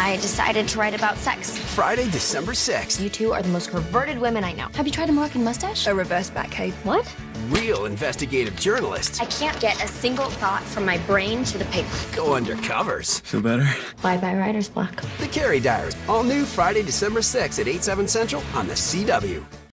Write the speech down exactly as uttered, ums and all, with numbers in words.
I decided to write about sex. Friday, December sixth. You two are the most perverted women I know. Have you tried a Moroccan mustache? A reverse back cape. What? Real investigative journalists I can't get a single thought from my brain to the paper. go under covers. Feel better? Bye-bye writer's block. The Carrie Diaries. All new Friday, December sixth at eight, seven Central on the C W.